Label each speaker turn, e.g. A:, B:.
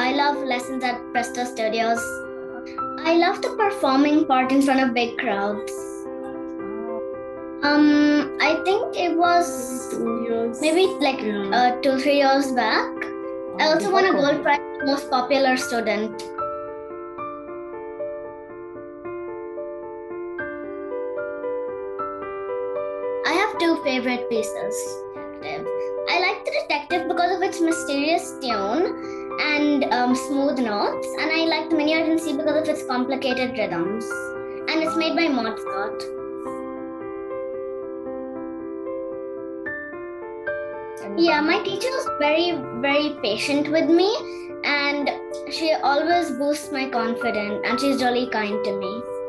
A: I love lessons at Presto Studios. I love the performing part in front of big crowds. I think it was maybe like 2-3 years back. I also won a gold prize for most popular student. I have 2 favorite pieces. I like The Detective because of its mysterious tune and smooth notes, and I like The Mini Urgency because of its complicated rhythms. And it's made by Mozart. Yeah, my teacher was very, very patient with me, and she always boosts my confidence, and she's really kind to me.